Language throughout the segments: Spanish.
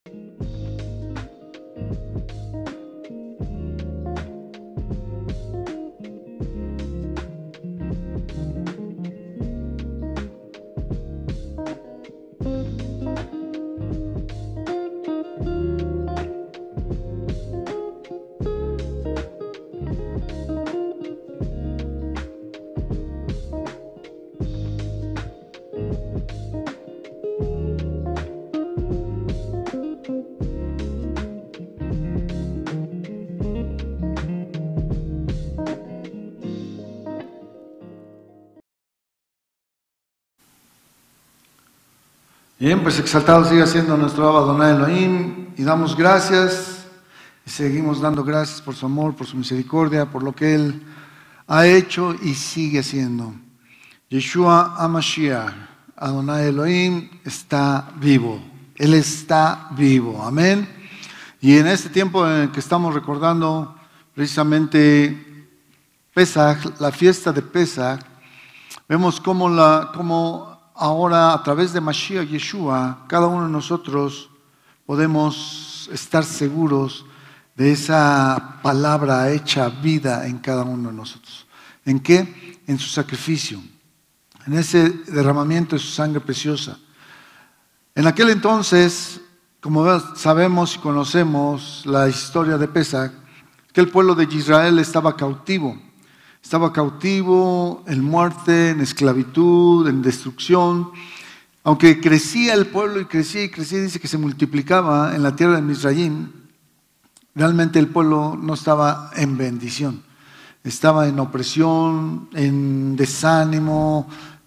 Bien, pues exaltado sigue siendo nuestro Abba Adonai Elohim, y damos gracias, y seguimos dando gracias por su amor, por su misericordia, por lo que Él ha hecho y sigue haciendo. Yeshua HaMashiach, Adonai Elohim, está vivo. Él está vivo, amén. Y en este tiempo en el que estamos recordando precisamente Pesaj, la fiesta de Pesaj, vemos cómo ahora, a través de Mashiach Yeshua, cada uno de nosotros podemos estar seguros de esa palabra hecha vida en cada uno de nosotros. ¿En qué? En su sacrificio, en ese derramamiento de su sangre preciosa. En aquel entonces, como sabemos y conocemos la historia de Pesaj, que el pueblo de Israel estaba cautivo. Estaba cautivo en muerte, en esclavitud, en destrucción. Aunque crecía el pueblo y crecía, dice que se multiplicaba en la tierra de Misraim, realmente el pueblo no estaba en bendición. Estaba en opresión, en desánimo,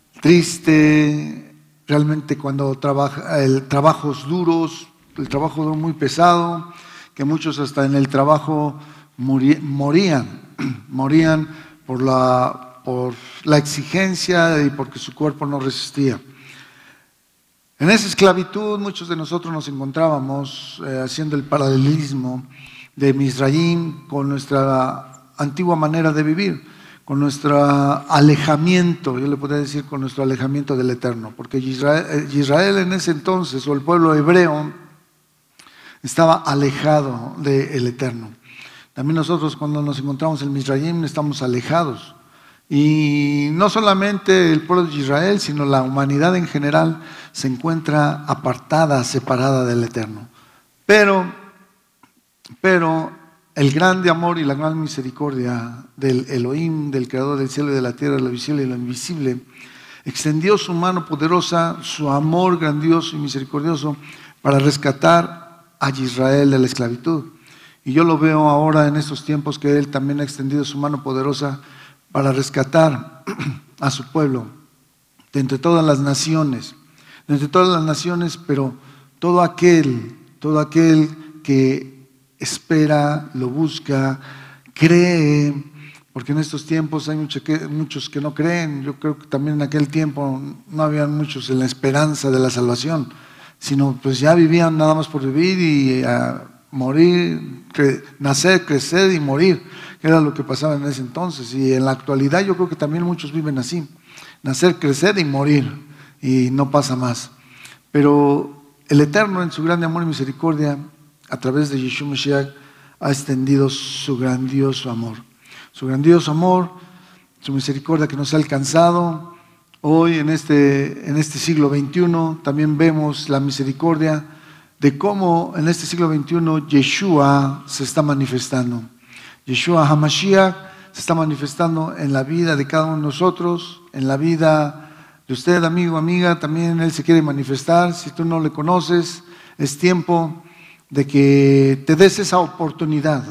triste. Realmente cuando trabajos duros, el trabajo muy pesado, que muchos hasta en el trabajo morían por la exigencia y porque su cuerpo no resistía. En esa esclavitud muchos de nosotros nos encontrábamos haciendo el paralelismo de Misraim con nuestra antigua manera de vivir, con nuestro alejamiento, yo le podría decir con nuestro alejamiento del Eterno, porque Israel en ese entonces, o el pueblo hebreo, estaba alejado del Eterno. También nosotros cuando nos encontramos en Misraim estamos alejados. Y no solamente el pueblo de Israel, sino la humanidad en general se encuentra apartada, separada del Eterno. Pero el grande amor y la gran misericordia del Elohim, del Creador del cielo y de la tierra, lo visible y lo invisible, extendió su mano poderosa, su amor grandioso y misericordioso para rescatar a Israel de la esclavitud. Y yo lo veo ahora en estos tiempos que Él también ha extendido su mano poderosa para rescatar a su pueblo de entre todas las naciones, pero todo aquel que espera, lo busca, cree, porque en estos tiempos hay muchos que no creen. Yo creo que también en aquel tiempo no había muchos en la esperanza de la salvación, sino pues ya vivían nada más por vivir y morir, nacer, crecer y morir, que era lo que pasaba en ese entonces. Y en la actualidad yo creo que también muchos viven así, nacer, crecer y morir, y no pasa más. Pero el Eterno en su grande amor y misericordia, a través de Yeshua Mashiach, ha extendido su grandioso amor, su misericordia que nos ha alcanzado. Hoy en este siglo XXI también vemos la misericordia de cómo en este siglo XXI Yeshua se está manifestando. Yeshua HaMashiach se está manifestando en la vida de cada uno de nosotros, en la vida de usted, amigo, amiga. También Él se quiere manifestar. Si tú no le conoces, es tiempo de que te des esa oportunidad.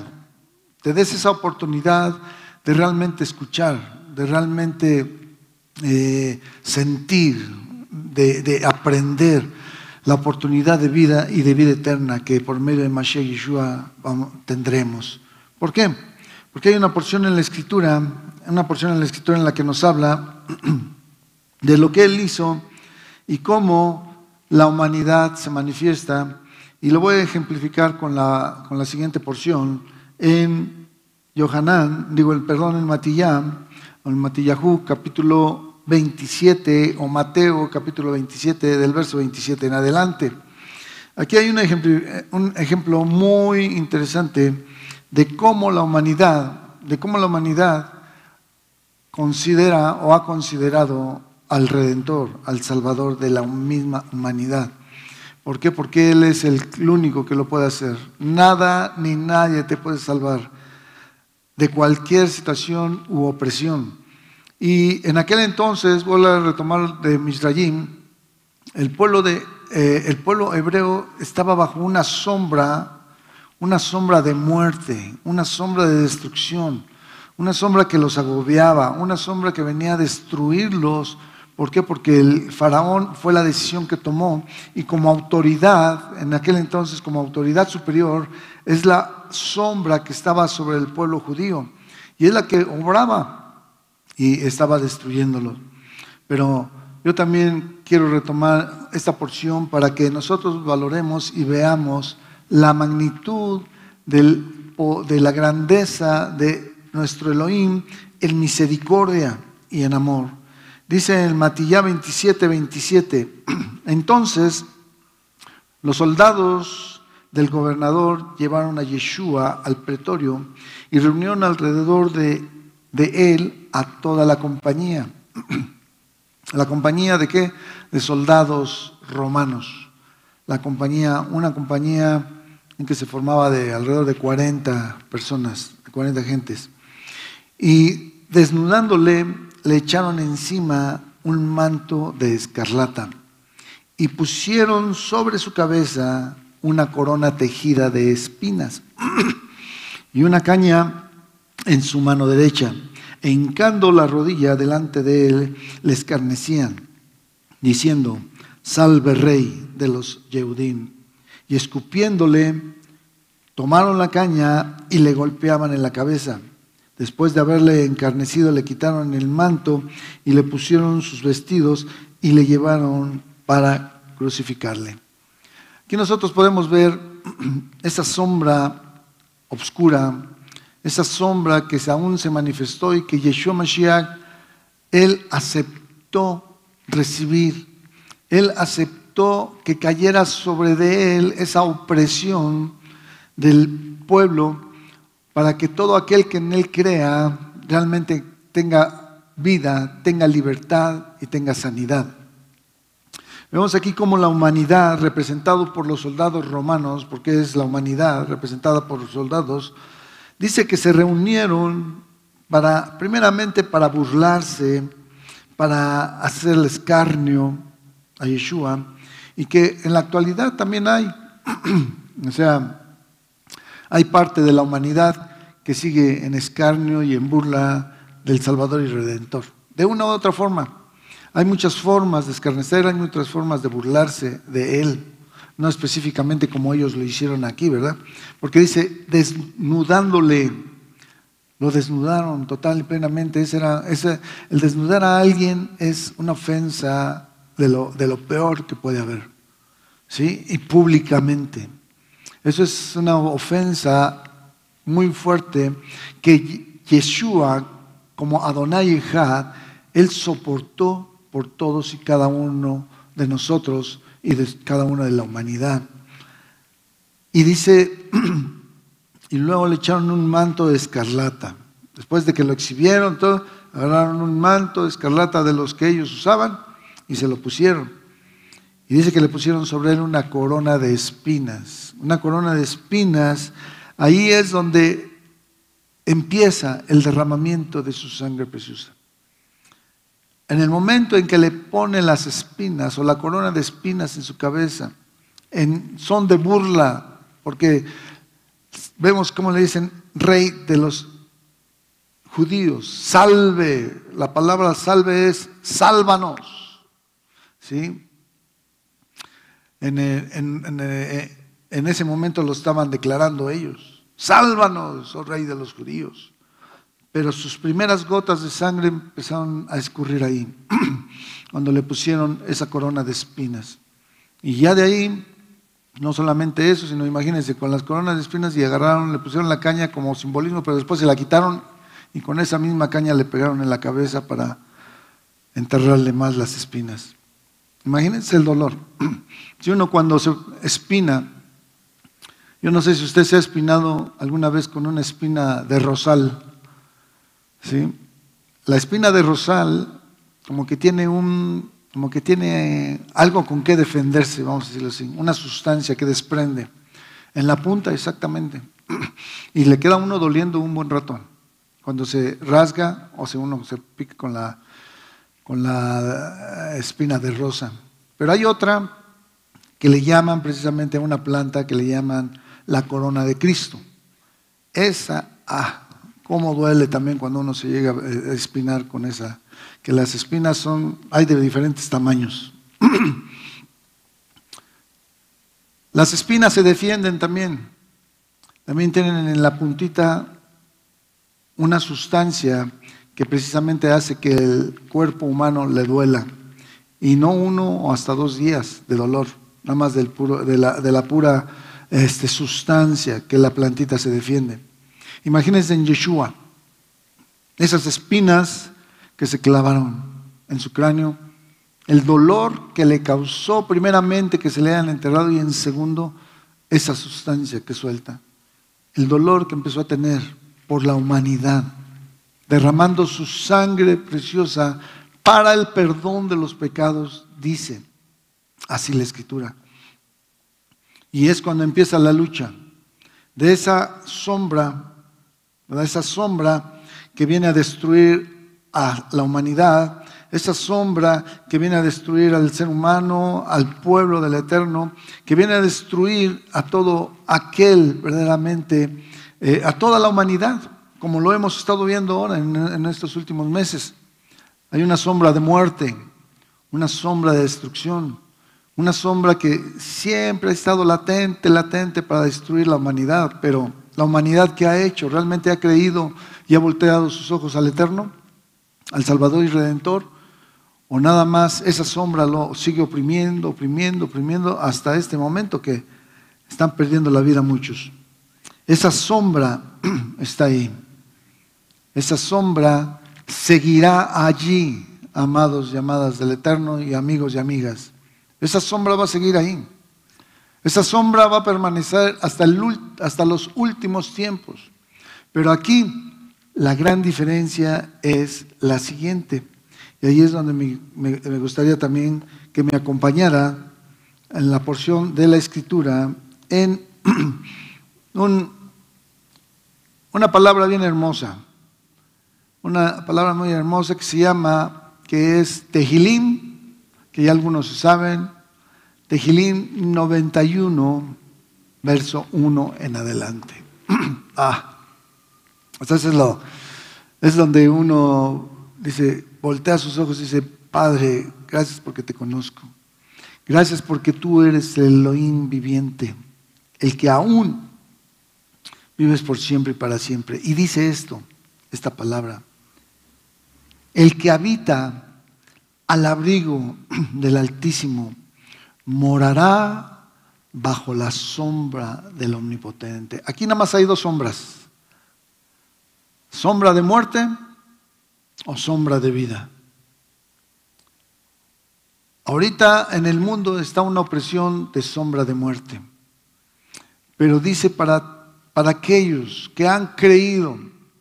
De realmente escuchar, de realmente sentir, de aprender la oportunidad de vida y de vida eterna que por medio de Mashiach Yeshua tendremos. ¿Por qué? Porque hay una porción en la Escritura en la que nos habla de lo que Él hizo y cómo la humanidad se manifiesta. Y lo voy a ejemplificar con la siguiente porción en Matillahu, capítulo 27, o Mateo, capítulo 27, del verso 27 en adelante. Aquí hay un ejemplo muy interesante de cómo la humanidad considera o ha considerado al Redentor, al Salvador de la misma humanidad. ¿Por qué? Porque Él es el único que lo puede hacer. Nada ni nadie te puede salvar de cualquier situación u opresión. Y en aquel entonces, voy a retomar de Misraim, el pueblo hebreo estaba bajo una sombra de muerte, una sombra de destrucción, una sombra que los agobiaba, una sombra que venía a destruirlos. ¿Por qué? Porque el faraón fue la decisión que tomó, y como autoridad, en aquel entonces como autoridad superior, es la sombra que estaba sobre el pueblo judío, y es la que obraba y estaba destruyéndolo. Pero yo también quiero retomar esta porción para que nosotros valoremos y veamos la magnitud de la grandeza de nuestro Elohim en misericordia y en amor. Dice en Matillá 27:27, entonces los soldados del gobernador llevaron a Yeshua al pretorio y reunieron alrededor de él a toda la compañía. ¿La compañía de qué? De soldados romanos. Una compañía en que se formaba de alrededor de 40 personas, 40 gentes. Y desnudándole, le echaron encima un manto de escarlata y pusieron sobre su cabeza una corona tejida de espinas y una caña en su mano derecha. E hincando la rodilla delante de él, le escarnecían, diciendo: Salve Rey de los Yehudim. Y escupiéndole, tomaron la caña y le golpeaban en la cabeza. Después de haberle encarnecido, le quitaron el manto y le pusieron sus vestidos y le llevaron para crucificarle. Aquí nosotros podemos ver esa sombra oscura, esa sombra que aún se manifestó y que Yeshua Mashiach, Él aceptó recibir. Él aceptó que cayera sobre de Él esa opresión del pueblo, para que todo aquel que en Él crea realmente tenga vida, tenga libertad y tenga sanidad. Vemos aquí cómo la humanidad, representada por los soldados romanos, porque es la humanidad representada por los soldados, dice que se reunieron primeramente para burlarse, para hacerle escarnio a Yeshua, y que en la actualidad también hay, hay parte de la humanidad que sigue en escarnio y en burla del Salvador y Redentor. De una u otra forma. Hay muchas formas de escarnecer, hay muchas formas de burlarse de Él. No específicamente como ellos lo hicieron aquí, ¿verdad? Porque dice, desnudándole, lo desnudaron total y plenamente. El desnudar a alguien es una ofensa de lo peor que puede haber, ¿sí? Y públicamente. Eso es una ofensa muy fuerte que Yeshua, como Adonai Echad, Él soportó por todos y cada uno de nosotros y de cada una de la humanidad. Y dice, y luego le echaron un manto de escarlata. Después de que lo exhibieron, todo, agarraron un manto de escarlata de los que ellos usaban y se lo pusieron. Y dice que le pusieron sobre él una corona de espinas. Una corona de espinas, ahí es donde empieza el derramamiento de su sangre preciosa. En el momento en que le pone las espinas o la corona de espinas en su cabeza, en son de burla, porque vemos cómo le dicen Rey de los judíos, salve, la palabra salve es sálvanos, ¿sí? En ese momento lo estaban declarando ellos, sálvanos, oh Rey de los judíos. Pero sus primeras gotas de sangre empezaron a escurrir ahí, cuando le pusieron esa corona de espinas. Y ya de ahí, no solamente eso, sino imagínense, con las coronas de espinas y agarraron, le pusieron la caña como simbolismo, pero después se la quitaron y con esa misma caña le pegaron en la cabeza para enterrarle más las espinas. Imagínense el dolor. Si uno cuando se espina, yo no sé si usted se ha espinado alguna vez con una espina de rosal, ¿sí? La espina de rosal como que tiene algo con que defenderse, vamos a decirlo así, una sustancia que desprende. En la punta exactamente. Y le queda a uno doliendo un buen rato. Cuando se rasga o si uno se pica con la espina de rosa. Pero hay otra que le llaman precisamente a una planta que le llaman la corona de Cristo. Esa, cómo duele también cuando uno se llega a espinar con esa, que las espinas hay de diferentes tamaños. Las espinas se defienden también. También tienen en la puntita una sustancia que precisamente hace que el cuerpo humano le duela. Y no 1 o hasta 2 días de dolor, nada más de la pura sustancia que la plantita se defiende. Imagínense en Yeshua, esas espinas que se clavaron en su cráneo, el dolor que le causó primeramente que se le hayan enterrado y en segundo, esa sustancia que suelta. El dolor que empezó a tener por la humanidad, derramando su sangre preciosa para el perdón de los pecados, dice así la Escritura. Y es cuando empieza la lucha de esa sombra, ¿verdad? Esa sombra que viene a destruir a la humanidad, esa sombra que viene a destruir al ser humano, al pueblo del Eterno, que viene a destruir a todo aquel verdaderamente, a toda la humanidad, como lo hemos estado viendo ahora en estos últimos meses. Hay una sombra de muerte, una sombra de destrucción, una sombra que siempre ha estado latente para destruir la humanidad, pero la humanidad ¿qué ha hecho? ¿Realmente ha creído y ha volteado sus ojos al Eterno, al Salvador y Redentor? ¿O nada más esa sombra lo sigue oprimiendo hasta este momento que están perdiendo la vida muchos? Esa sombra está ahí. Esa sombra seguirá allí, amados y amadas del Eterno y amigos y amigas. Esa sombra va a seguir ahí. Esa sombra va a permanecer hasta los últimos tiempos. Pero aquí la gran diferencia es la siguiente. Y ahí es donde me gustaría también que me acompañara en la porción de la Escritura en una palabra bien hermosa. Una palabra muy hermosa que es Tehilim, que ya algunos saben, Tehilim 91, verso 1 en adelante. Entonces es donde uno dice, voltea sus ojos y dice, Padre, gracias porque te conozco. Gracias porque tú eres el Elohim viviente, el que aún vives por siempre y para siempre. Y dice esta palabra, el que habita al abrigo del Altísimo morará bajo la sombra del Omnipotente. Aquí nada más hay 2 sombras. ¿Sombra de muerte o sombra de vida? Ahorita en el mundo está una opresión de sombra de muerte. Pero dice para aquellos que han creído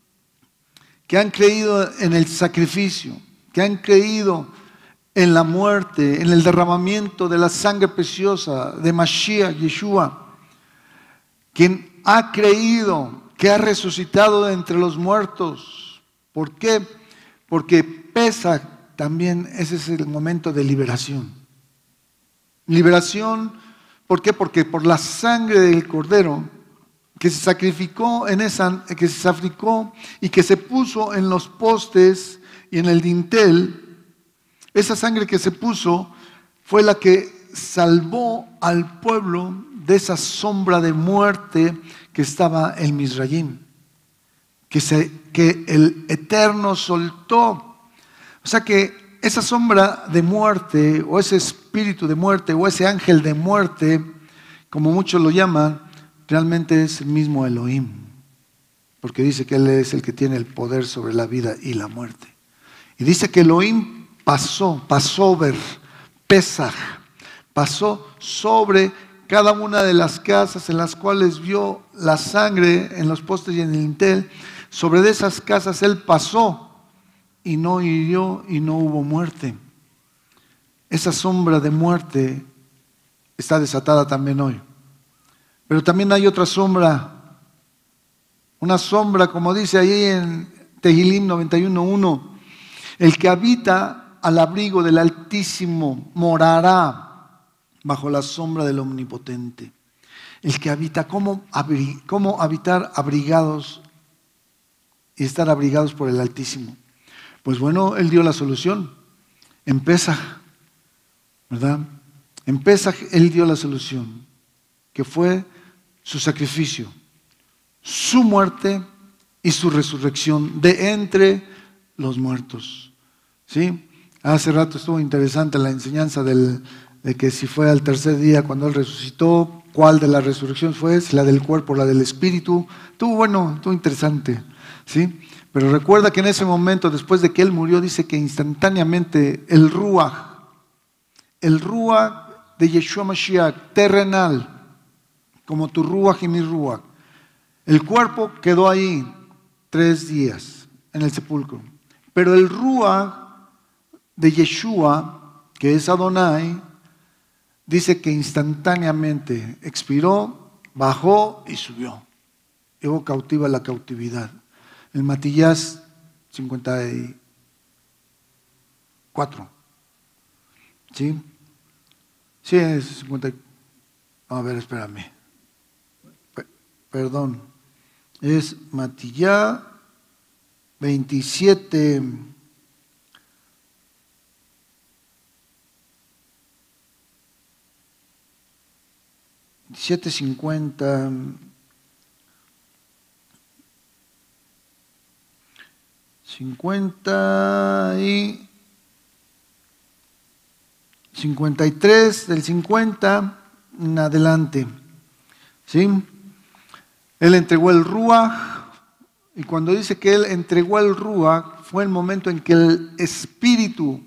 en el sacrificio, que han creído en la muerte, en el derramamiento de la sangre preciosa de Mashiach, Yeshua, quien ha creído que ha resucitado de entre los muertos. ¿Por qué? Porque Pesaj también ese es el momento de liberación. Liberación, ¿por qué? Porque por la sangre del Cordero que se sacrificó y que se puso en los postes y en el dintel, esa sangre que se puso fue la que salvó al pueblo de esa sombra de muerte que estaba en Misraim, que el Eterno soltó. O sea que esa sombra de muerte, o ese espíritu de muerte, o ese ángel de muerte, como muchos lo llaman, realmente es el mismo Elohim, porque dice que Él es el que tiene el poder sobre la vida y la muerte. Y dice que Elohim pasó Pesaj. Pasó sobre cada una de las casas en las cuales vio la sangre en los postes y en el dintel. Sobre de esas casas él pasó y no hirió y no hubo muerte. Esa sombra de muerte está desatada también hoy. Pero también hay otra sombra, una sombra, como dice ahí en Tehilim 91:1, el que habita al abrigo del Altísimo morará bajo la sombra del Omnipotente. El que habita, ¿cómo habitar abrigados y estar abrigados por el Altísimo? Pues bueno, Él dio la solución en Pesaj, ¿verdad? En Pesaj Él dio la solución, que fue su sacrificio, su muerte y su resurrección de entre los muertos. ¿Sí? Hace rato estuvo interesante la enseñanza de que si fue al tercer día cuando Él resucitó, cuál de las resurrecciones fue, si la del cuerpo o la del espíritu. Estuvo interesante, ¿sí? Pero recuerda que en ese momento, después de que Él murió, dice que instantáneamente el Ruach de Yeshua Mashiach, terrenal, como tu Ruach y mi Ruach, el cuerpo quedó ahí 3 días en el sepulcro. Pero el Ruach de Yeshua, que es Adonai, dice que instantáneamente expiró, bajó y subió. Llevó cautiva la cautividad. El Matías 54. ¿Sí? Sí, es 50. A ver, espérame. Perdón. Es Matías 27. 7:50. 50 y 53, del 50 en adelante. ¿Sí? Él entregó el Ruach, y cuando dice que Él entregó el Ruach, fue el momento en que el Espíritu,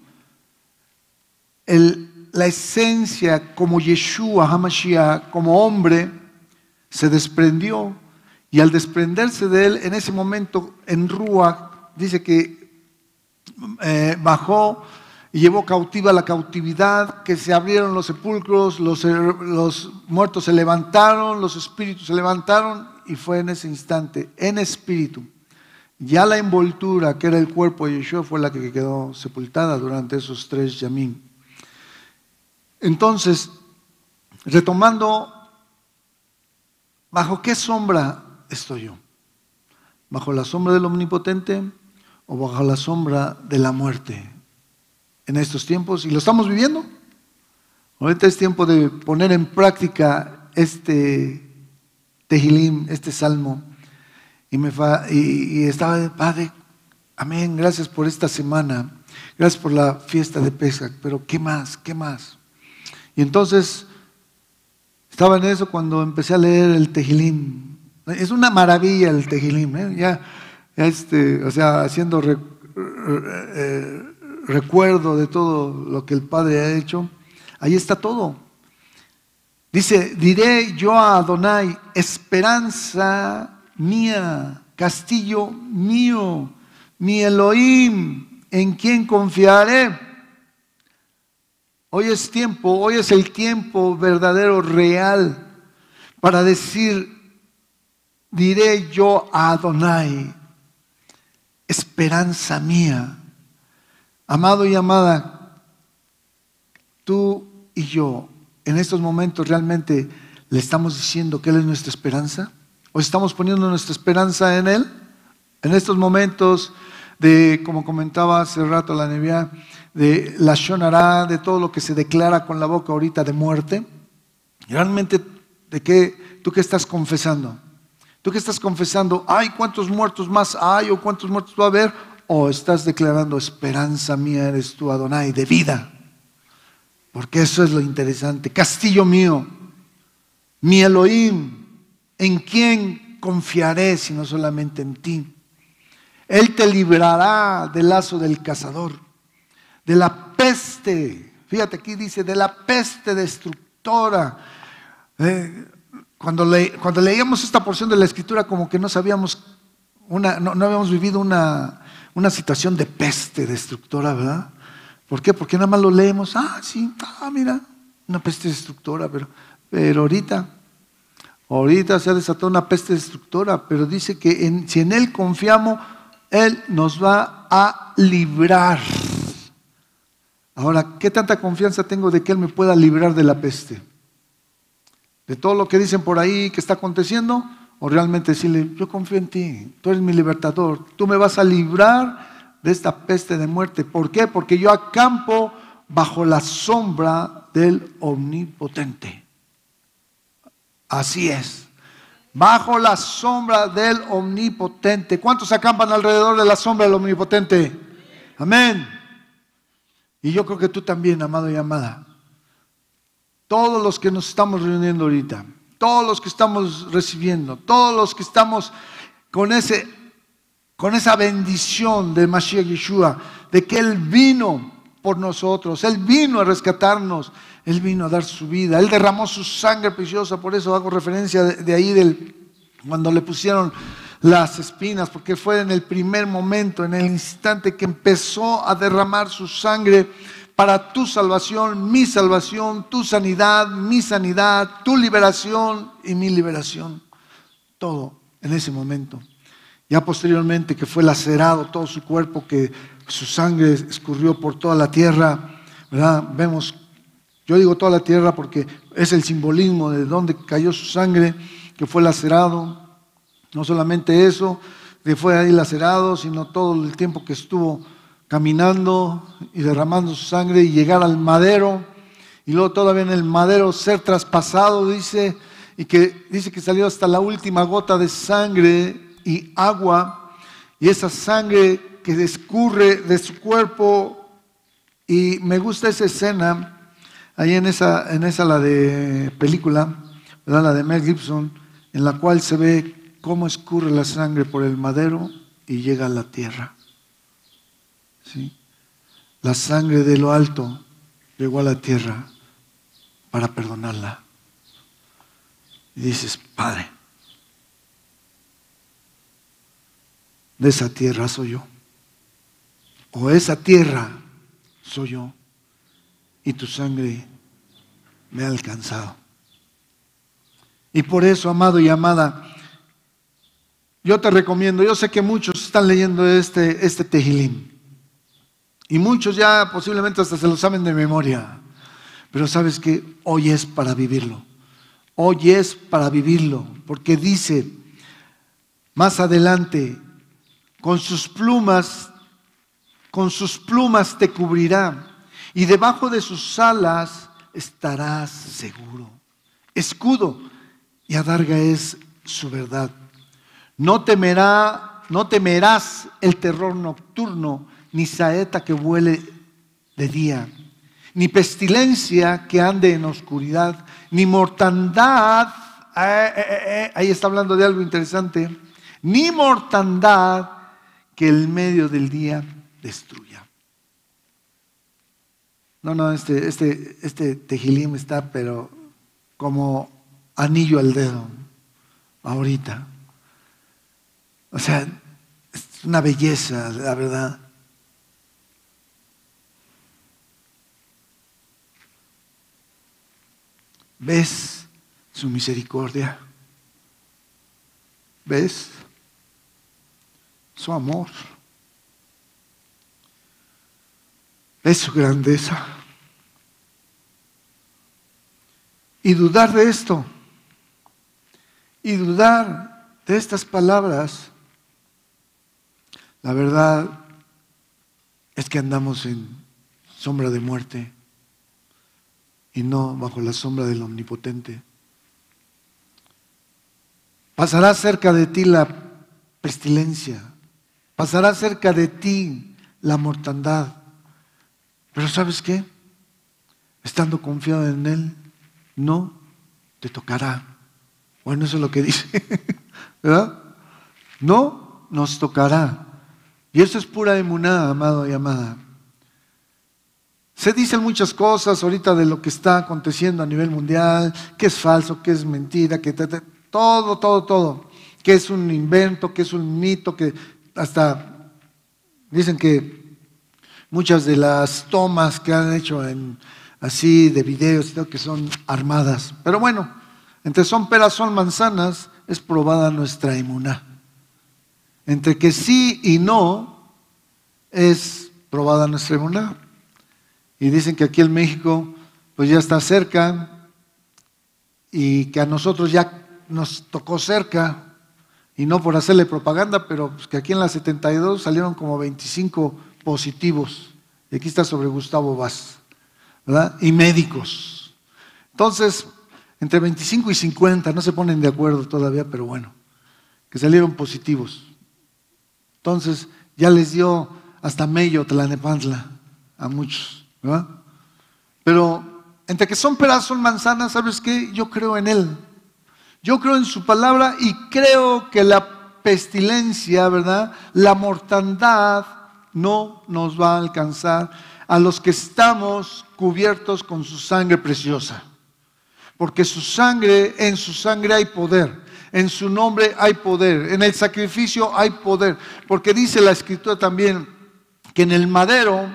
la esencia como Yeshua HaMashiach, como hombre, se desprendió, y al desprenderse de Él, en ese momento, en Ruach, dice que bajó y llevó cautiva la cautividad, que se abrieron los sepulcros, los muertos se levantaron, los espíritus se levantaron, y fue en ese instante, en espíritu. Ya la envoltura, que era el cuerpo de Yeshua, fue la que quedó sepultada durante esos 3 yamim. Entonces, retomando, ¿bajo qué sombra estoy yo? ¿Bajo la sombra del Omnipotente o bajo la sombra de la muerte en estos tiempos? Y lo estamos viviendo. Ahorita es tiempo de poner en práctica este Tehilim, este salmo. Y estaba, Padre, amén, gracias por esta semana, gracias por la fiesta de Pesaj, pero ¿qué más? ¿Qué más? Y entonces estaba en eso cuando empecé a leer el Tehilim. Es una maravilla el Tehilim, ¿eh? O sea, haciendo recuerdo de todo lo que el Padre ha hecho. Ahí está todo. Dice, diré yo a Adonai, esperanza mía, castillo mío, mi Elohim, en quien confiaré. Hoy es el tiempo verdadero, real, para decir, diré yo a Adonai, esperanza mía. Amado y amada, tú y yo, en estos momentos realmente le estamos diciendo que Él es nuestra esperanza, o estamos poniendo nuestra esperanza en Él. En estos momentos de, como comentaba hace rato la Nevia, de la Shonará, de todo lo que se declara con la boca ahorita de muerte, realmente, ¿tú qué estás confesando? ¿Tú qué estás confesando? Ay, ¿cuántos muertos más hay? ¿O cuántos muertos va a haber? ¿O estás declarando, esperanza mía eres tú, Adonai, de vida? Porque eso es lo interesante. Castillo mío, mi Elohim, ¿en quién confiaré sino solamente en ti? Él te librará del lazo del cazador, de la peste Fíjate, aquí dice de la peste destructora. Cuando leíamos esta porción de la Escritura, como que no sabíamos, no habíamos vivido una situación de peste destructora, ¿verdad? ¿Por qué? Porque nada más lo leemos, sí, mira, una peste destructora, pero ahorita se ha desatado una peste destructora, pero dice que si en Él confiamos, Él nos va a librar. Ahora, ¿qué tanta confianza tengo de que Él me pueda librar de la peste? ¿De todo lo que dicen por ahí que está aconteciendo? ¿O realmente decirle, yo confío en ti, tú eres mi libertador, tú me vas a librar de esta peste de muerte? ¿Por qué? Porque yo acampo bajo la sombra del Omnipotente. Así es. Bajo la sombra del Omnipotente. ¿Cuántos acampan alrededor de la sombra del Omnipotente? Amén. Y yo creo que tú también, amado y amada. Todos los que nos estamos reuniendo ahorita, todos los que estamos recibiendo, todos los que estamos con esa bendición de Mashiach Yeshua, de que Él vino por nosotros, Él vino a rescatarnos, Él vino a dar su vida, Él derramó su sangre preciosa. Por eso hago referencia de ahí cuando le pusieron las espinas, porque fue en el primer momento, en el instante que empezó a derramar su sangre para tu salvación, mi salvación, tu sanidad, mi sanidad, tu liberación y mi liberación. Todo en ese momento. Ya posteriormente que fue lacerado todo su cuerpo, que su sangre escurrió por toda la tierra, ¿verdad? Vemos, yo digo toda la tierra porque es el simbolismo de donde cayó su sangre, que fue lacerado. No solamente eso, que fue ahí lacerado, sino todo el tiempo que estuvo caminando y derramando su sangre y llegar al madero, y luego todavía en el madero ser traspasado, dice, y que dice que salió hasta la última gota de sangre y agua, y esa sangre que escurre de su cuerpo. Y me gusta esa escena, ahí en esa la de película, ¿verdad? La de Mel Gibson, en la cual se ve cómo escurre la sangre por el madero y llega a la tierra. ¿Sí? La sangre de lo alto llegó a la tierra para perdonarla. Y dices, Padre, de esa tierra soy yo, o esa tierra soy yo, y tu sangre me ha alcanzado. Y por eso, amado y amada, yo te recomiendo, yo sé que muchos están leyendo este Tehilim, y muchos ya posiblemente hasta se lo saben de memoria, pero sabes que hoy es para vivirlo. Hoy es para vivirlo, porque dice más adelante, con sus plumas te cubrirá, y debajo de sus alas estarás seguro. Escudo y adarga es su verdad. No temerás el terror nocturno, ni saeta que vuele de día, ni pestilencia que ande en oscuridad, ni mortandad, ahí está hablando de algo interesante, ni mortandad que el medio del día destruya. No, este Tehilim está pero como anillo al dedo, ahorita. O sea, es una belleza, la verdad. ¿Ves su misericordia? ¿Ves su amor? ¿Ves su grandeza? Y dudar de esto, y dudar de estas palabras, la verdad es que andamos en sombra de muerte y no bajo la sombra del Omnipotente. Pasará cerca de ti la pestilencia, pasará cerca de ti la mortandad, pero ¿sabes qué? Estando confiado en Él, no te tocará. Bueno, eso es lo que dice, ¿verdad? No nos tocará. Y eso es pura emuná, amado y amada. Se dicen muchas cosas ahorita de lo que está aconteciendo a nivel mundial, que es falso, que es mentira, que todo, que es un invento, que es un mito, que hasta dicen que muchas de las tomas que han hecho así de videos y todo, que son armadas. Pero bueno, entre son peras, son manzanas, es probada nuestra emuná. Entre que sí y no, es probada nuestra emuná. Y dicen que aquí en México, pues ya está cerca, y que a nosotros ya nos tocó cerca, y no por hacerle propaganda, pero pues que aquí en la 72 salieron como 25 positivos. Y aquí está sobre Gustavo Vaz, ¿verdad? Y médicos. Entonces, entre 25 y 50, no se ponen de acuerdo todavía, pero bueno, que salieron positivos. Entonces, ya les dio hasta Mello, Tlalnepantla, a muchos, ¿verdad? Pero entre que son peras, son manzanas, ¿sabes qué? Yo creo en Él. Yo creo en su palabra y creo que la pestilencia, ¿verdad? La mortandad no nos va a alcanzar a los que estamos cubiertos con su sangre preciosa. Porque su sangre, en su sangre hay poder. En su nombre hay poder. En el sacrificio hay poder. Porque dice la Escritura también que en el madero,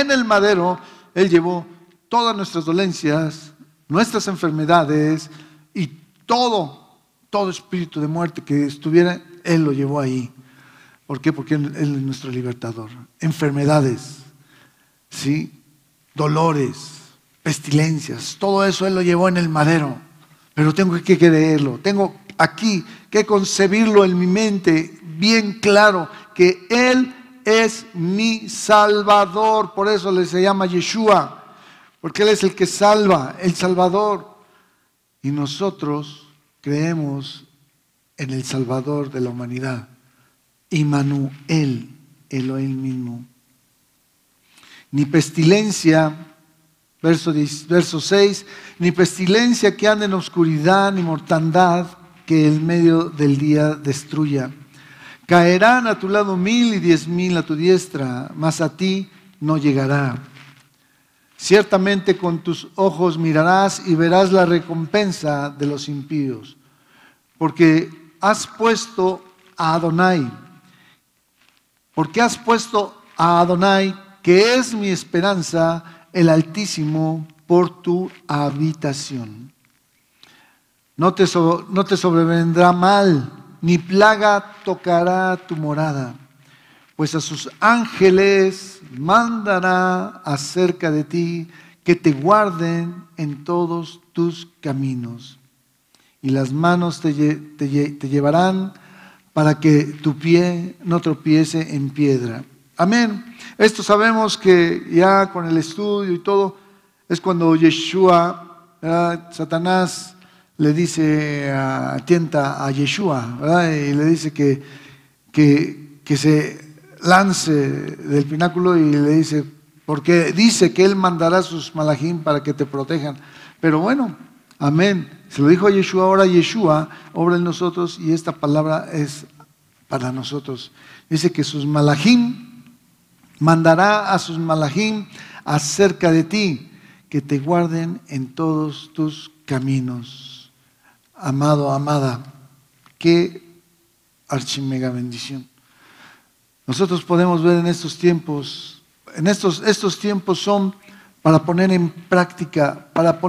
Él llevó todas nuestras dolencias, nuestras enfermedades y todo espíritu de muerte que estuviera, Él lo llevó ahí. ¿Por qué? Porque Él es nuestro libertador. Enfermedades, ¿sí? Dolores, pestilencias, todo eso Él lo llevó en el madero. Pero tengo que creerlo, tengo aquí que concebirlo en mi mente bien claro, que Él es mi Salvador. Por eso se llama Yeshua, porque Él es el que salva, el Salvador. Y nosotros creemos en el Salvador de la humanidad, Immanuel, Elohim mismo. Ni pestilencia, verso 6, ni pestilencia que ande en oscuridad, ni mortandad que en medio del día destruya. Caerán a tu lado 1000 y 10,000 a tu diestra, mas a ti no llegará. Ciertamente con tus ojos mirarás y verás la recompensa de los impíos, porque has puesto a Adonai, que es mi esperanza, el Altísimo, por tu habitación. No te sobrevendrá mal, ni plaga tocará tu morada, pues a sus ángeles mandará acerca de ti, que te guarden en todos tus caminos. Y las manos te llevarán para que tu pie no tropiece en piedra. Amén. Esto sabemos que ya con el estudio y todo, es cuando Yeshua, Satanás le dice, tienta a Yeshua, ¿verdad? Y le dice que se lance del pináculo y le dice, porque dice que Él mandará sus malajim para que te protejan. Pero bueno, amén. Se lo dijo a Yeshua, ahora Yeshua obra en nosotros y esta palabra es para nosotros. Dice que sus malajim, mandará a sus malajim acerca de ti, que te guarden en todos tus caminos. Amado, amada, qué archimega bendición. Nosotros podemos ver en estos tiempos, estos tiempos son para poner en práctica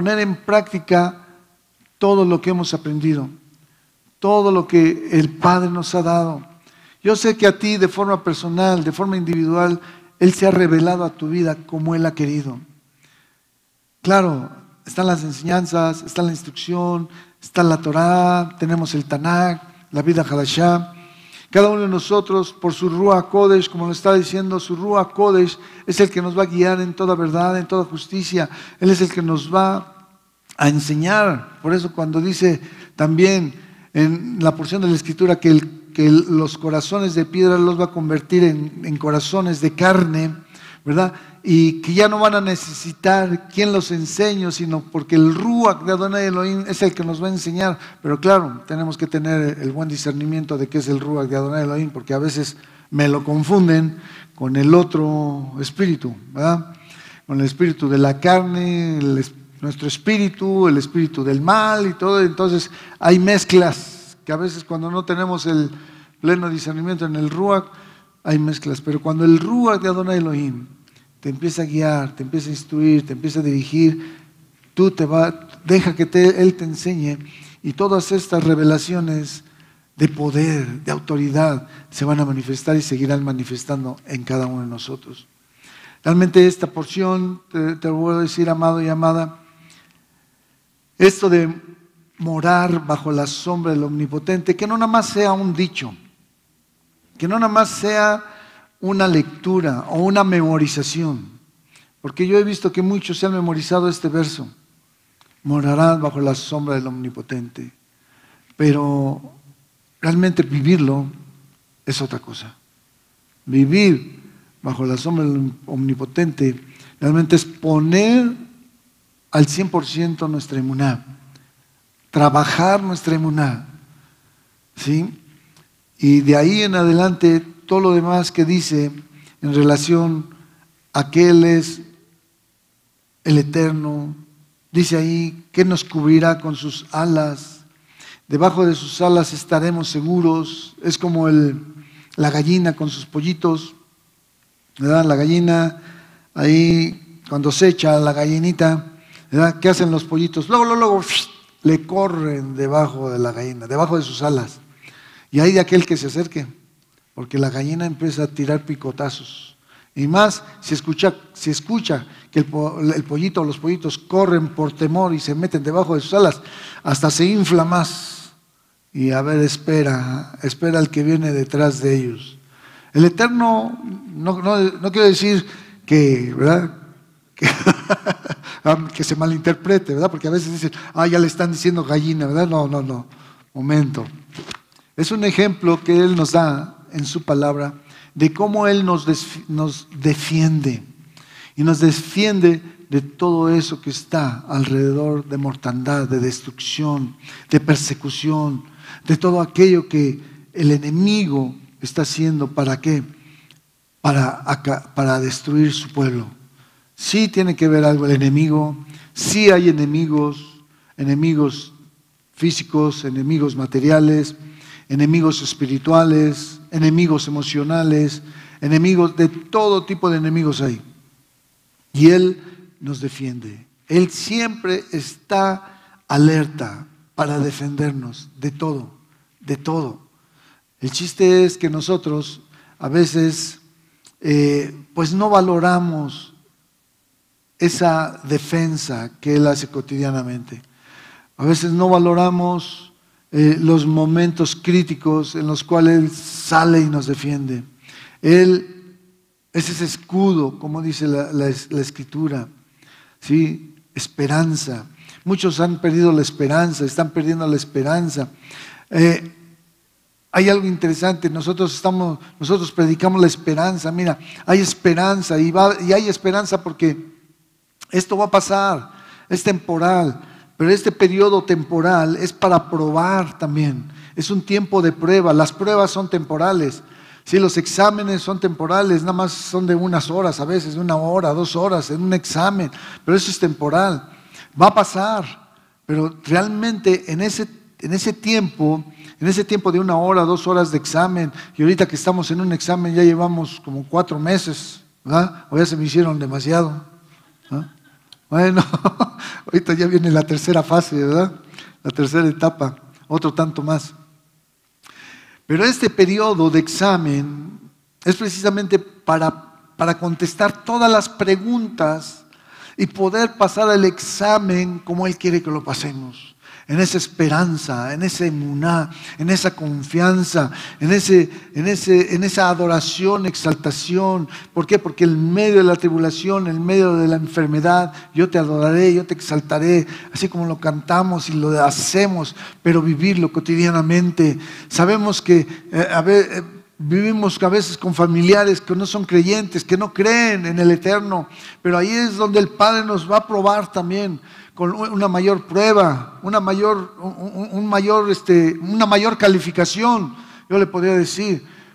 todo lo que hemos aprendido, todo lo que el Padre nos ha dado. Yo sé que a ti de forma personal, de forma individual, Él se ha revelado a tu vida como Él ha querido. Claro, están las enseñanzas, está la instrucción, está la Torá, tenemos el Tanakh, la vida Hadashah. Cada uno de nosotros, por su Ruach Kodesh, como lo está diciendo, su Ruach Kodesh es el que nos va a guiar en toda verdad, en toda justicia. Él es el que nos va a enseñar. Por eso cuando dice también en la porción de la Escritura que los corazones de piedra los va a convertir en corazones de carne, ¿verdad? Y que ya no van a necesitar quien los enseñe, sino porque el Ruach de Adonai Elohim es el que nos va a enseñar. Pero claro, tenemos que tener el buen discernimiento de qué es el Ruach de Adonai Elohim, porque a veces me lo confunden con el otro espíritu, ¿verdad? con el espíritu de la carne, nuestro espíritu, el espíritu del mal y todo. Entonces hay mezclas que a veces cuando no tenemos el pleno discernimiento en el Ruach, hay mezclas. Pero cuando el Ruach de Adonai Elohim te empieza a guiar, te empieza a instruir, te empieza a dirigir, deja que Él te enseñe, y todas estas revelaciones de poder, de autoridad, se van a manifestar y seguirán manifestando en cada uno de nosotros. Realmente esta porción, te lo voy a decir, amado y amada, esto de morar bajo la sombra del Omnipotente, que no nada más sea un dicho, que no nada más sea una lectura o una memorización, porque yo he visto que muchos se han memorizado este verso: morarán bajo la sombra del Omnipotente, pero realmente vivirlo es otra cosa. Vivir bajo la sombra del Omnipotente realmente es poner al 100% nuestra emuná, trabajar nuestra emuná, ¿sí? Y de ahí en adelante todo lo demás que dice en relación a que Él es el Eterno. Dice ahí que nos cubrirá con sus alas, debajo de sus alas estaremos seguros. Es como la gallina con sus pollitos, ¿verdad? La gallina, ahí cuando se echa la gallinita, ¿verdad? ¿Qué hacen los pollitos? Luego le corren debajo de la gallina, debajo de sus alas. Y hay de aquel que se acerque, porque la gallina empieza a tirar picotazos. Y más, si escucha que el pollito o los pollitos corren por temor y se meten debajo de sus alas, hasta se infla más. Y a ver, espera al que viene detrás de ellos. El Eterno, no quiero decir que, ¿verdad? Que se malinterprete, ¿verdad? Porque a veces dicen, ya le están diciendo gallina, ¿verdad? No, momento. Es un ejemplo que Él nos da en su palabra de cómo Él nos defiende, y nos defiende de todo eso que está alrededor de mortandad, de destrucción, de persecución, de todo aquello que el enemigo está haciendo. ¿Para qué? Para destruir su pueblo. Sí tiene que ver algo el enemigo, sí hay enemigos físicos, enemigos materiales, enemigos espirituales, enemigos emocionales, enemigos, de todo tipo de enemigos hay. Y Él nos defiende. Él siempre está alerta para defendernos de todo, de todo. El chiste es que nosotros a veces pues no valoramos esa defensa que Él hace cotidianamente. A veces no valoramos los momentos críticos en los cuales Él sale y nos defiende. Él es ese escudo, como dice la Escritura, ¿sí? Esperanza. Muchos han perdido la esperanza, están perdiendo la esperanza. Hay algo interesante, nosotros predicamos la esperanza. Mira, hay esperanza y hay esperanza porque esto va a pasar, es temporal. Pero este periodo temporal es para probar también. Es un tiempo de prueba. Las pruebas son temporales. Sí, los exámenes son temporales, nada más son de unas horas, a veces de 1 hora, 2 horas en un examen. Pero eso es temporal. Va a pasar. Pero realmente en ese tiempo de 1 hora, 2 horas de examen, y ahorita que estamos en un examen ya llevamos como 4 meses, ¿verdad? O ya se me hicieron demasiado, ¿verdad? Bueno, ahorita ya viene la tercera fase, ¿verdad? La tercera etapa, otro tanto más. Pero este periodo de examen es precisamente para contestar todas las preguntas y poder pasar el examen como Él quiere que lo pasemos. En esa esperanza, en esa emuná, en esa confianza, en esa adoración, exaltación. ¿Por qué? Porque en medio de la tribulación, en medio de la enfermedad, yo te adoraré, yo te exaltaré, así como lo cantamos y lo hacemos, pero vivirlo cotidianamente. Sabemos que vivimos a veces con familiares que no son creyentes, que no creen en el Eterno, pero ahí es donde el Padre nos va a probar también con una mayor prueba, una mayor calificación, yo le podría decir,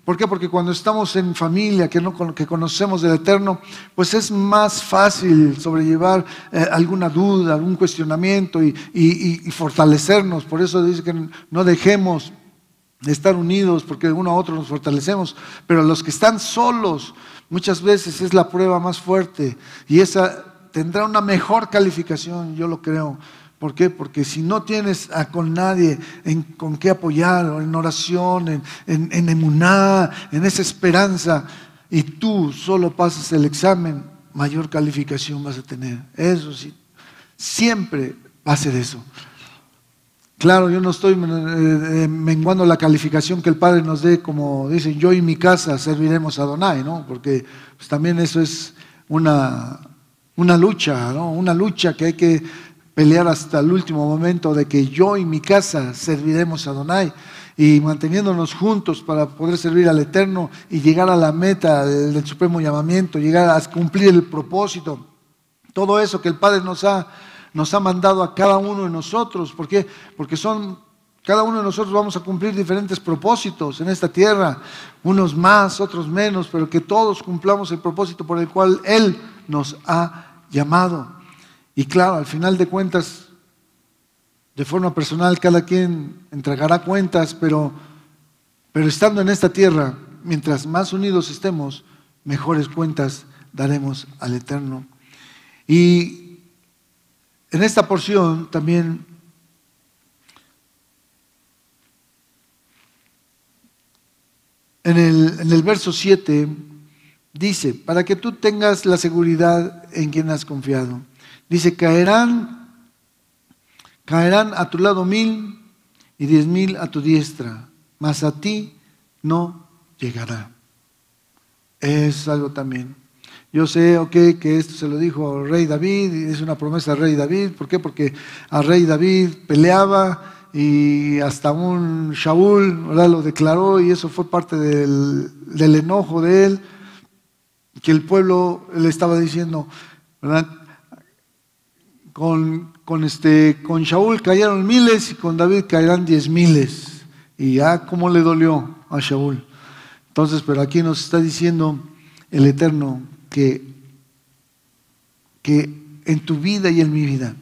¿Por qué? Porque cuando estamos en familia, que conocemos del Eterno, pues es más fácil sobrellevar alguna duda, algún cuestionamiento y fortalecernos. Por eso dice que no dejemos de estar unidos, porque de uno a otro nos fortalecemos. Pero los que están solos, muchas veces es la prueba más fuerte y esa tendrá una mejor calificación, yo lo creo. ¿Por qué? Porque si no tienes con nadie con qué apoyar, en oración, en emuná, en esa esperanza, y tú solo pasas el examen, mayor calificación vas a tener. Eso sí, siempre va a ser eso. Claro, yo no estoy menguando la calificación que el Padre nos dé, como dicen, yo y mi casa serviremos a Adonai, ¿no? Porque pues, también eso es una lucha, ¿no? Una lucha que hay que pelear hasta el último momento de que yo y mi casa serviremos a Adonai y manteniéndonos juntos para poder servir al Eterno y llegar a la meta del supremo llamamiento, llegar a cumplir el propósito. Todo eso que el Padre nos ha mandado a cada uno de nosotros. ¿Por qué? Porque cada uno de nosotros vamos a cumplir diferentes propósitos en esta tierra, unos más, otros menos, pero que todos cumplamos el propósito por el cual Él nos ha llamado. Y claro, al final de cuentas, de forma personal, cada quien entregará cuentas, pero estando en esta tierra, mientras más unidos estemos, mejores cuentas daremos al Eterno. Y en esta porción también en el verso 7 dice, para que tú tengas la seguridad en quien has confiado. Dice, caerán a tu lado 1000 y 10,000 a tu diestra, mas a ti no llegará. Es algo también. Yo sé, que esto se lo dijo al rey David, y es una promesa al rey David. ¿Por qué? Porque al rey David peleaba y hasta un Shaul, ¿verdad?, lo declaró y eso fue parte del enojo de él, que el pueblo le estaba diciendo, ¿verdad? Con Shaul cayeron miles y con David caerán 10,000. Y cómo le dolió a Shaul. Entonces, pero aquí nos está diciendo el Eterno que en tu vida y en mi vida,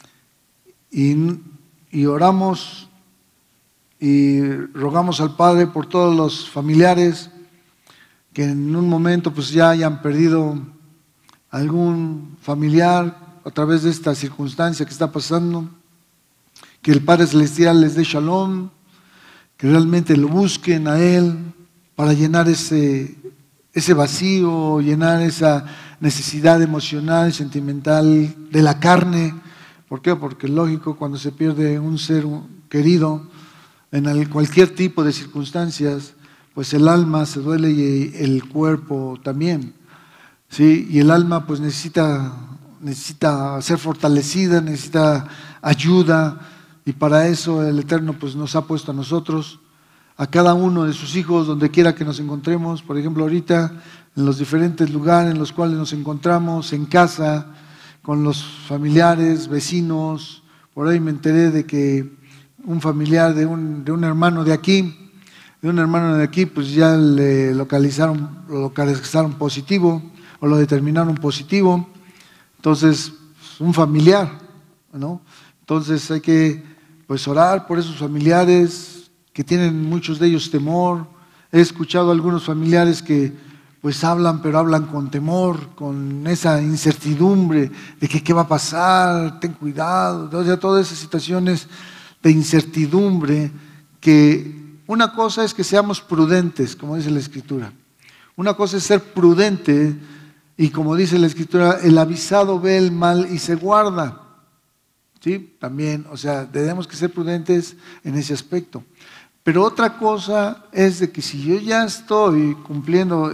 y oramos y rogamos al Padre por todos los familiares que en un momento pues ya hayan perdido algún familiar a través de esta circunstancia que está pasando, que el Padre Celestial les dé shalom, que realmente lo busquen a Él para llenar ese vacío, llenar esa necesidad emocional, sentimental de la carne. ¿Por qué? Porque es lógico, cuando se pierde un ser querido en cualquier tipo de circunstancias, pues el alma se duele y el cuerpo también, ¿sí? Y el alma pues necesita ser fortalecida, necesita ayuda, y para eso el Eterno pues nos ha puesto a nosotros, a cada uno de sus hijos, donde quiera que nos encontremos. Por ejemplo, ahorita en los diferentes lugares en los cuales nos encontramos, en casa, con los familiares, vecinos. Por ahí me enteré de que un familiar de un hermano de aquí, pues ya lo localizaron positivo, o lo determinaron positivo. Entonces, un familiar, ¿no? Entonces hay que pues orar por esos familiares que tienen muchos de ellos temor. He escuchado a algunos familiares que pues hablan, pero hablan con temor, con esa incertidumbre de que qué va a pasar, ten cuidado, o sea, todas esas situaciones de incertidumbre, que una cosa es que seamos prudentes, como dice la Escritura. Una cosa es ser prudente, y como dice la Escritura, el avisado ve el mal y se guarda. ¿Sí? También, o sea, tenemos que ser prudentes en ese aspecto. Pero otra cosa es de que si yo ya estoy cumpliendo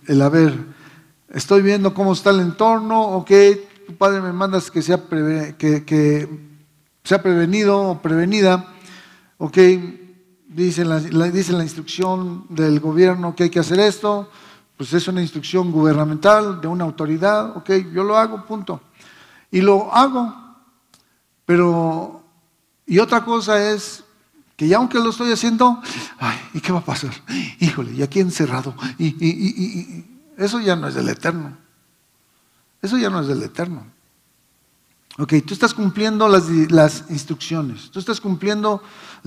estoy viendo cómo está el entorno, ok, tu Padre me mandas que sea prevenido o prevenida, ok, dice la instrucción del gobierno que hay que hacer esto, pues es una instrucción gubernamental de una autoridad, ok, yo lo hago, punto. Y lo hago, pero, y otra cosa es Que ya aunque lo estoy haciendo, ay, ¿y qué va a pasar? Híjole, y aquí encerrado. Eso ya no es del Eterno. Eso ya no es del Eterno. Ok, tú estás cumpliendo las instrucciones, tú estás cumpliendo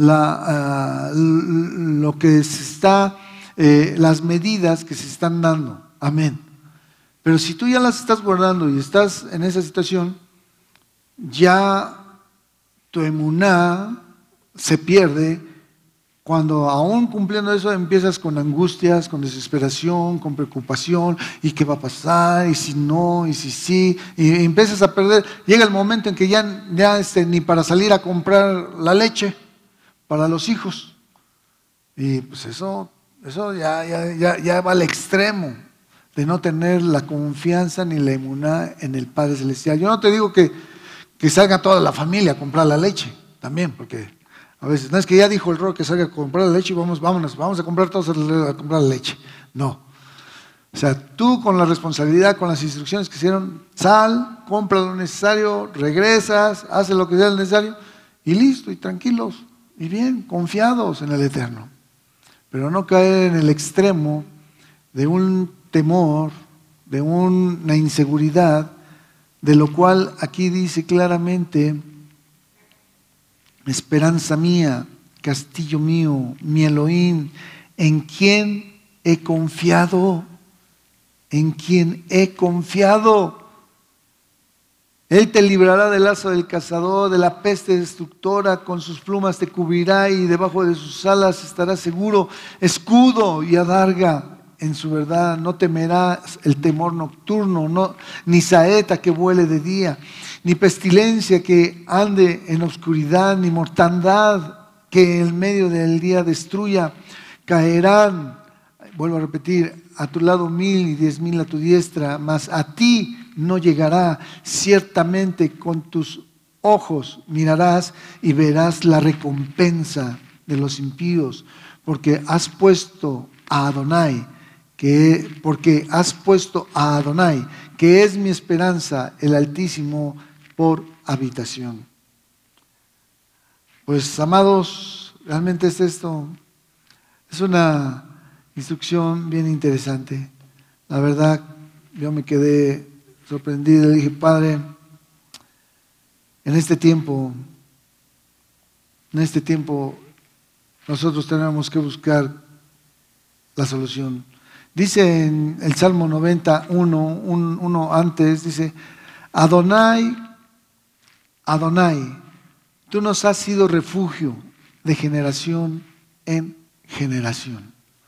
lo que se está, las medidas que se están dando. Amén. Pero si tú ya las estás guardando y estás en esa situación, ya tu emuná se pierde cuando aún cumpliendo eso empiezas con angustias, con desesperación, con preocupación, y qué va a pasar, y si no, y si sí, y empiezas a perder. Llega el momento en que ya ni para salir a comprar la leche para los hijos. Y pues eso ya va al extremo de no tener la confianza ni la emuná en el Padre Celestial. Yo no te digo que salga toda la familia a comprar la leche, también, porque a veces, no es que ya dijo el Rock que salga a comprar la leche y vamos a comprar todos a comprar la leche. No. O sea, tú con la responsabilidad, con las instrucciones que hicieron, sal, compra lo necesario, regresas, haces lo que sea necesario y listo, y tranquilos, y bien, confiados en el Eterno. Pero no caer en el extremo de un temor, de una inseguridad, de lo cual aquí dice claramente: esperanza mía, castillo mío, mi Elohim, ¿en quién he confiado? ¿En quién he confiado? Él te librará del lazo del cazador, de la peste destructora, con sus plumas te cubrirá y debajo de sus alas estarás seguro. Escudo y adarga en su verdad, no temerás el temor nocturno, ni saeta que vuele de día, ni pestilencia que ande en oscuridad, ni mortandad que en medio del día destruya. Caerán, vuelvo a repetir, a tu lado 1000 y 10,000 a tu diestra, mas a ti no llegará. Ciertamente con tus ojos mirarás y verás la recompensa de los impíos, porque has puesto a Adonai, que es mi esperanza, el Altísimo, por habitación. Pues, amados, realmente es una instrucción bien interesante. La verdad, yo me quedé sorprendido. Le dije: Padre, en este tiempo nosotros tenemos que buscar la solución. Dice en el Salmo 91, uno antes, dice: Adonai, Adonai, tú nos has sido refugio de generación en generación.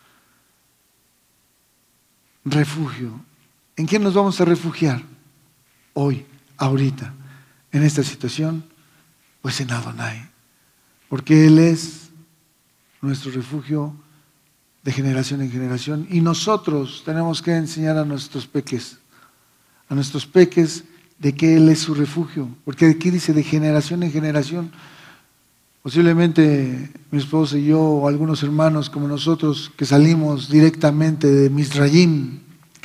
Refugio. ¿En quién nos vamos a refugiar hoy, ahorita, en esta situación? Pues en Adonai, porque Él es nuestro refugio de generación en generación, y nosotros tenemos que enseñar a nuestros peques de que Él es su refugio, porque aquí dice de generación en generación. Posiblemente mi esposa y yo, o algunos hermanos como nosotros, que salimos directamente de Misrayim,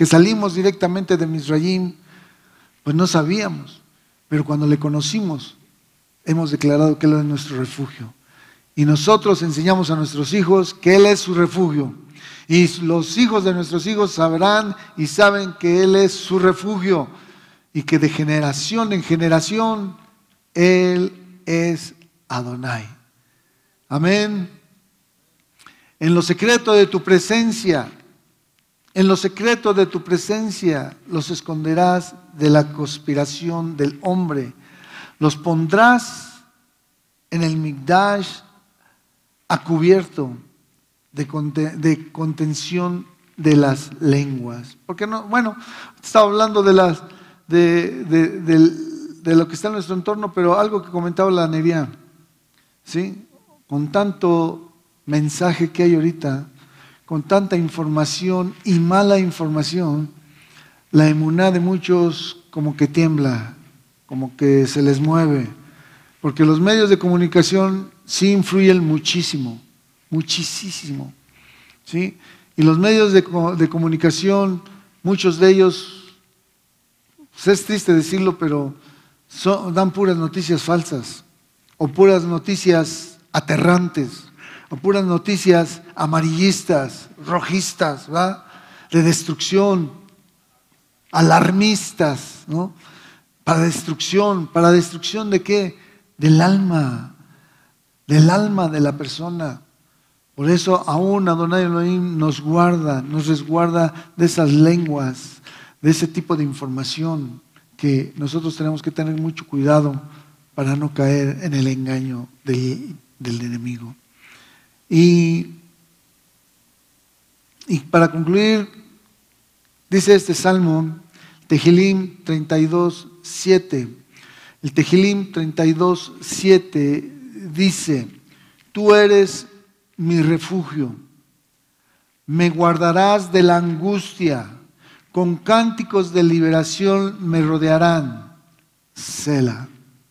pues no sabíamos, pero cuando le conocimos, hemos declarado que Él es nuestro refugio. Y nosotros enseñamos a nuestros hijos que Él es su refugio. Y los hijos de nuestros hijos sabrán y saben que Él es su refugio. Y que de generación en generación Él es Adonai. Amén. En lo secreto de tu presencia, los esconderás de la conspiración del hombre. Los pondrás en el Migdash a cubierto de contención de las lenguas. Porque no, bueno, estaba hablando de lo que está en nuestro entorno, pero algo que comentaba la Nevia, ¿sí? Con tanto mensaje que hay ahorita, con tanta información y mala información, la emuná de muchos como que tiembla, como que se les mueve, porque los medios de comunicación sí influyen muchísimo, muchísimo, ¿sí? Y los medios de comunicación, muchos de ellos, pues es triste decirlo, pero dan puras noticias falsas o puras noticias aterrantes, a puras noticias amarillistas, rojistas, ¿verdad? De destrucción, alarmistas, ¿no? ¿Para destrucción de qué? Del alma de la persona. Por eso aún Adonai Elohim nos resguarda de esas lenguas, de ese tipo de información que nosotros tenemos que tener mucho cuidado para no caer en el engaño del enemigo. Y para concluir, dice este salmo, Tehilim 32:7. El Tehilim 32:7 dice: tú eres mi refugio, me guardarás de la angustia, con cánticos de liberación me rodearán. Selah.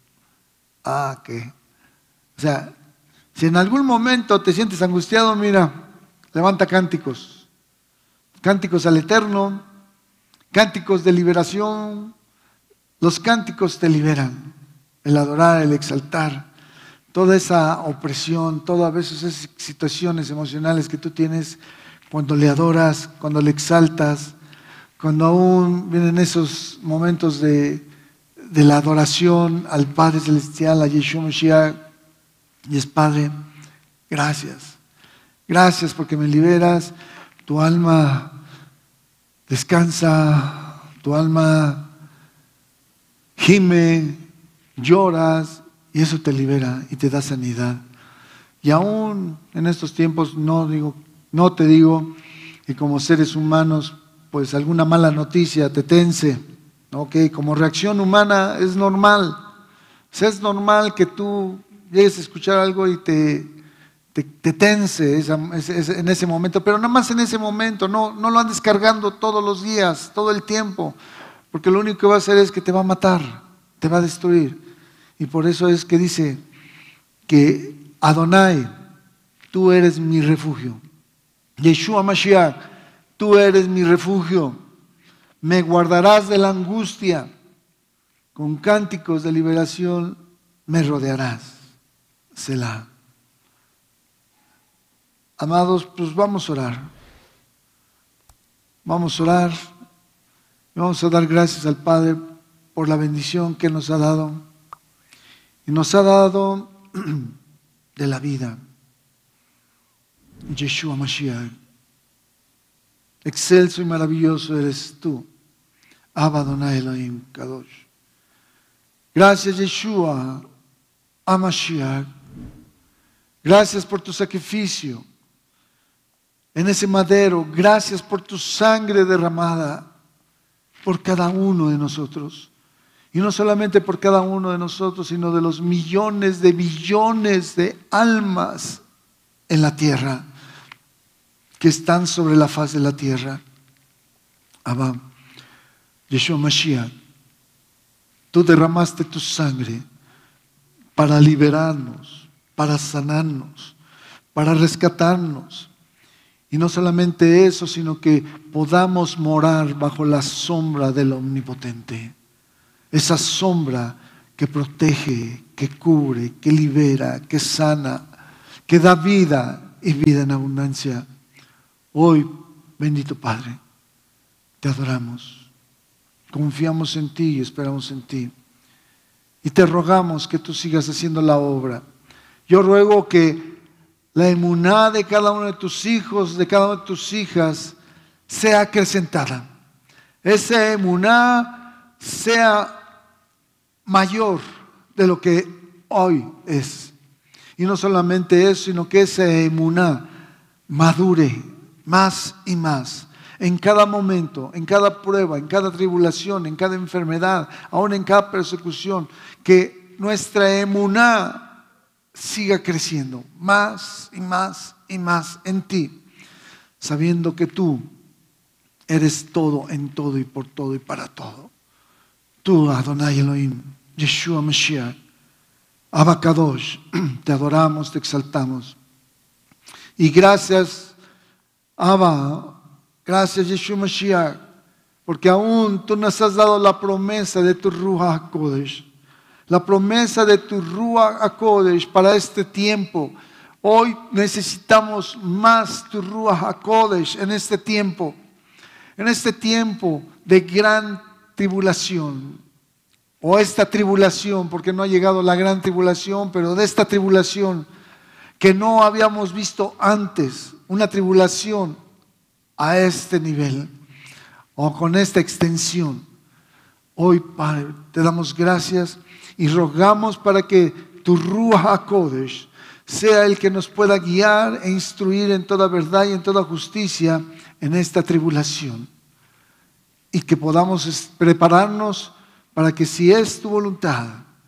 O sea, si en algún momento te sientes angustiado, mira, levanta cánticos. Cánticos al Eterno, cánticos de liberación. Los cánticos te liberan. El adorar, el exaltar. Toda esa opresión, todas esas situaciones emocionales que tú tienes cuando le adoras, cuando le exaltas, cuando aún vienen esos momentos de la adoración al Padre Celestial, a Yeshua Mashiach, y es Padre, gracias. Gracias porque me liberas, tu alma descansa, tu alma gime, lloras, y eso te libera y te da sanidad. Y aún en estos tiempos no te digo que como seres humanos, pues alguna mala noticia te tense, ¿no? Que como reacción humana es normal. O sea, es normal que tú llegues a escuchar algo y te tense en ese momento, pero nada más en ese momento, no lo andes cargando todos los días, todo el tiempo, porque lo único que va a hacer es que te va a matar, te va a destruir. Y por eso es que dice que Adonai, tú eres mi refugio. Yeshua Mashiach, tú eres mi refugio. Me guardarás de la angustia. Con cánticos de liberación me rodearás. Selah. Amados, pues vamos a orar. Vamos a orar. Y vamos a dar gracias al Padre por la bendición que nos ha dado. Y nos ha dado de la vida. Yeshua Mashiach. Excelso y maravilloso eres tú. Abba Adonai Elohim Kadosh. Gracias Yeshua HaMashiach. Gracias por tu sacrificio en ese madero. Gracias por tu sangre derramada por cada uno de nosotros. Y no solamente por cada uno de nosotros, sino de los millones de billones de almas en la tierra, que están sobre la faz de la tierra. Abba, Yeshua Mashiach, tú derramaste tu sangre para liberarnos, para sanarnos, para rescatarnos. Y no solamente eso, sino que podamos morar bajo la sombra del Omnipotente. Esa sombra que protege, que cubre, que libera, que sana, que da vida y vida en abundancia. Hoy, bendito Padre, te adoramos, confiamos en ti y esperamos en ti. Y te rogamos que tú sigas haciendo la obra. Yo ruego que la emuná de cada uno de tus hijos, de cada una de tus hijas, sea acrecentada. Esa emuná sea mayor de lo que hoy es. Y no solamente eso, sino que esa emuná madure más y más. En cada momento, en cada prueba, en cada tribulación, en cada enfermedad, aún en cada persecución, que nuestra emuná siga creciendo más y más y más en ti, sabiendo que tú eres todo, en todo y por todo y para todo. Tú, Adonai Elohim, Yeshua Mashiach, Abba Kadosh, te adoramos, te exaltamos. Y gracias, Abba, gracias Yeshua Mashiach, porque aún tú nos has dado la promesa de tu Ruach HaKodesh, la promesa de tu Ruach HaKodesh para este tiempo. Hoy necesitamos más tu Ruach HaKodesh en este tiempo de gran tribulación, o esta tribulación, porque no ha llegado la gran tribulación, pero de esta tribulación que no habíamos visto antes, una tribulación a este nivel o con esta extensión. Hoy, Padre, te damos gracias y rogamos para que tu Ruach HaKodesh sea el que nos pueda guiar e instruir en toda verdad y en toda justicia en esta tribulación. Y que podamos prepararnos para que, si es tu voluntad,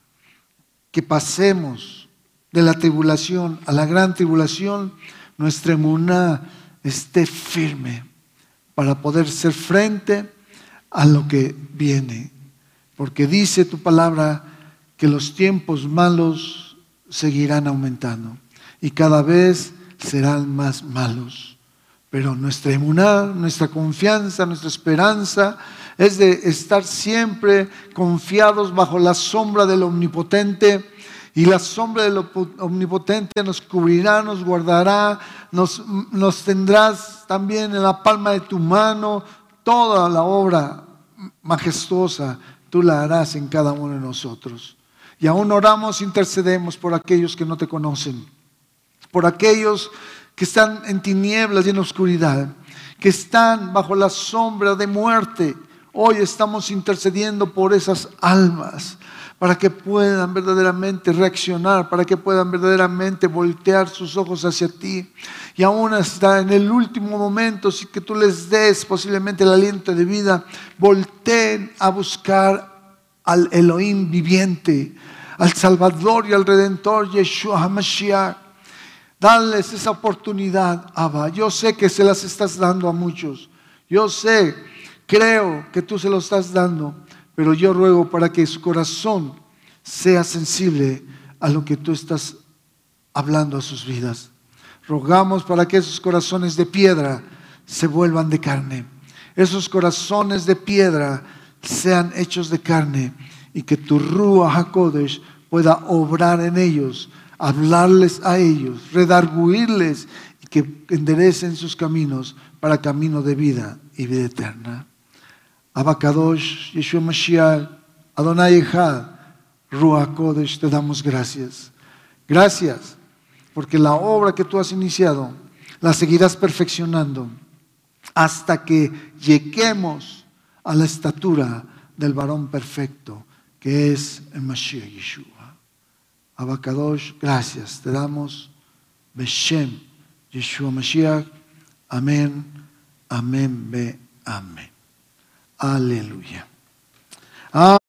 que pasemos de la tribulación a la gran tribulación, nuestra emuná esté firme para poder hacer frente a lo que viene. Porque dice tu palabra que los tiempos malos seguirán aumentando y cada vez serán más malos. Pero nuestra emuná, nuestra confianza, nuestra esperanza es de estar siempre confiados bajo la sombra del Omnipotente, y la sombra del Omnipotente nos cubrirá, nos guardará, nos tendrás también en la palma de tu mano. Toda la obra majestuosa tú la harás en cada uno de nosotros. Y aún oramos, intercedemos por aquellos que no te conocen, por aquellos que están en tinieblas y en oscuridad, que están bajo la sombra de muerte. Hoy estamos intercediendo por esas almas, para que puedan verdaderamente reaccionar, para que puedan verdaderamente voltear sus ojos hacia ti. Y aún hasta en el último momento, si que tú les des posiblemente el aliento de vida, volteen a buscar al Elohim viviente, al Salvador y al Redentor, Yeshua HaMashiach. Dales esa oportunidad, Abba. Yo sé que se las estás dando a muchos. Yo sé, creo que tú se lo estás dando. Pero yo ruego para que su corazón sea sensible a lo que tú estás hablando a sus vidas. Rogamos para que esos corazones de piedra se vuelvan de carne. Esos corazones de piedra sean hechos de carne, y que tu Ruach HaKodesh pueda obrar en ellos, hablarles a ellos, redarguirles, y que enderecen sus caminos para camino de vida y vida eterna. Abba Kadosh, Yeshua Mashiach, Adonai Echad, Ruach HaKodesh, te damos gracias. Gracias, porque la obra que tú has iniciado la seguirás perfeccionando hasta que lleguemos a la estatura del varón perfecto, que es el Mashiach Yeshua. Abba Kadosh, gracias, te damos Beshem Yeshua Mashiach. Amén, amén, be amén. Aleluya.